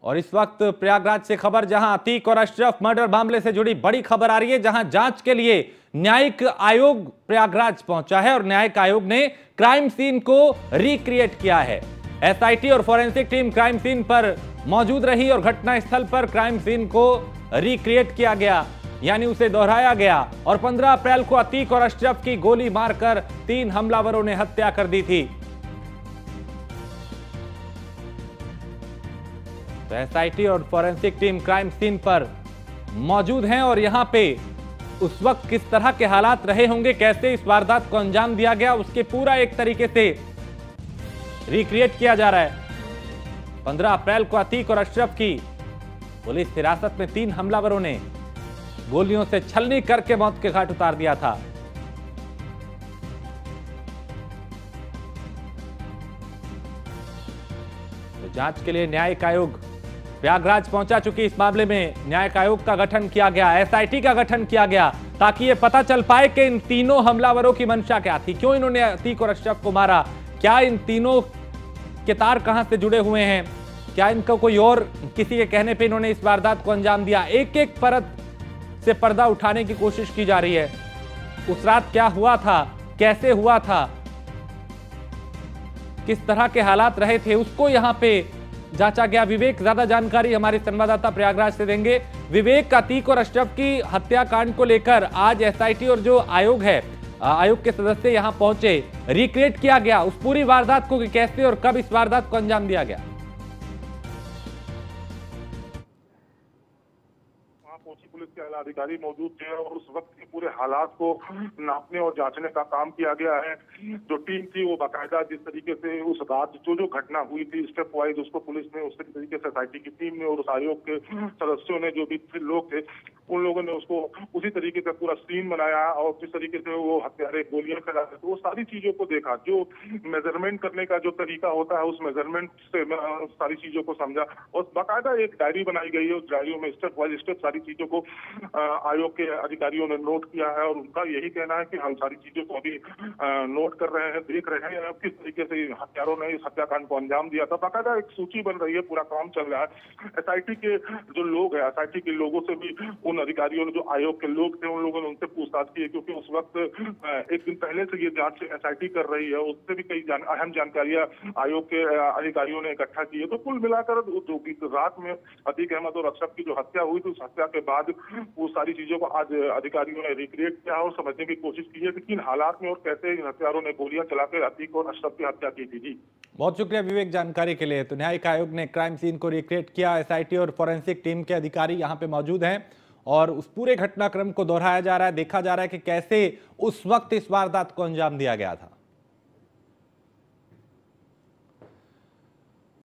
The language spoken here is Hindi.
और इस वक्त प्रयागराज से खबर, जहां अतीक और अशरफ मर्डर मामले से जुड़ी बड़ी खबर आ रही है, जहां जांच के लिए न्यायिक आयोग प्रयागराज पहुंचा है और न्यायिक आयोग ने क्राइम सीन को रिक्रिएट किया है। एसआईटी और फोरेंसिक टीम क्राइम सीन पर मौजूद रही और घटनास्थल पर क्राइम सीन को रिक्रिएट किया गया, यानी उसे दोहराया गया। और 15 अप्रैल को अतीक और अशरफ की गोली मारकर 3 हमलावरों ने हत्या कर दी थी। तो एसआईटी और फोरेंसिक टीम क्राइम सीन पर मौजूद हैं और यहां पे उस वक्त किस तरह के हालात रहे होंगे, कैसे इस वारदात को अंजाम दिया गया, उसके पूरा एक तरीके से रिक्रिएट किया जा रहा है। 15 अप्रैल को अतीक और अशरफ की पुलिस हिरासत में 3 हमलावरों ने गोलियों से छलनी करके मौत के घाट उतार दिया था। तो जांच के लिए न्यायिक आयोग प्रयागराज पहुंचा चुकी इस मामले में न्यायिक आयोग का गठन किया गया, एसआईटी का गठन किया गया, ताकि यह पता चल पाए कि इन तीनों हमलावरों की मंशा क्या थी, क्यों इन्होंने अतीक और अशरफ को मारा, क्या इन तीनों के तार कहां से जुड़े हुए हैं, क्या इनका कोई और किसी के कहने पे इन्होंने इस वारदात को अंजाम दिया। एक एक परत से पर्दा उठाने की कोशिश की जा रही है। उस रात क्या हुआ था, कैसे हुआ था, किस तरह के हालात रहे थे, उसको यहां पे जांचा गया। विवेक ज्यादा जानकारी हमारे संवाददाता प्रयागराज से देंगे। विवेक, अतीक और अशरफ की हत्याकांड को लेकर आज एसआईटी और जो आयोग है, आयोग के सदस्य यहां पहुंचे, रिक्रिएट किया गया उस पूरी वारदात को कि कैसे और कब इस वारदात को अंजाम दिया गया। पुलिस के आला अधिकारी मौजूद थे और उस वक्त के पूरे हालात को नापने और जांचने का काम किया गया है। जो टीम थी वो बाकायदा जिस तरीके से उस रात जो घटना हुई थी स्टेप वाइज उसको पुलिस ने उसी तरीके से एसआईटी की टीम ने और उस आयोग के सदस्यों ने, जो भी लोग थे, उन लोगों ने उसको उसी तरीके से पूरा सीन बनाया और जिस तरीके से वो हत्यारे गोलियां चला, तो वो सारी चीजों को देखा। जो मेजरमेंट करने का जो तरीका होता है उस मेजरमेंट से सारी चीजों को समझा और बाकायदा एक डायरी बनाई गई है। उस डायरियों में स्टेप वाइज स्टेप सारी चीजों को आयोग के अधिकारियों ने नोट किया है और उनका यही कहना है कि हम सारी चीजों को अभी नोट कर रहे हैं, देख रहे हैं किस तरीके से हत्यारों ने इस हत्याकांड को अंजाम दिया था। बाकायदा एक सूची बन रही है, पूरा काम चल रहा है। एसआईटी के जो लोग हैं, एसआईटी के लोगों से भी उन अधिकारियों ने, जो आयोग के लोग थे, उन लोगों ने उनसे पूछताछ की है, क्योंकि उस वक्त एक दिन पहले से ये जांच एसआईटी कर रही है, उससे भी कई अहम जानकारियां आयोग के अधिकारियों ने इकट्ठा की है। तो कुल मिलाकर जो रात में अतीक अहमद और अशरफ की जो हत्या हुई थी, उस हत्या के बाद वो सारी चीजों को आज अधिकारियों ने रिक्रिएट किया और समझने की कोशिश की है कि किन हालात में और कैसे इन हत्यारों ने गोलियां चलाकर अतीक और अशरफ की हत्या की थी। जी बहुत शुक्रिया विवेक जानकारी के लिए। तो न्यायिक आयोग ने क्राइम सीन को रिक्रिएट किया, एसआईटी और फोरेंसिक टीम के अधिकारी यहां पे मौजूद हैं और उस पूरे घटनाक्रम को दोहराया जा रहा है, देखा जा रहा है कि कैसे उस वक्त इस वारदात को अंजाम दिया गया था।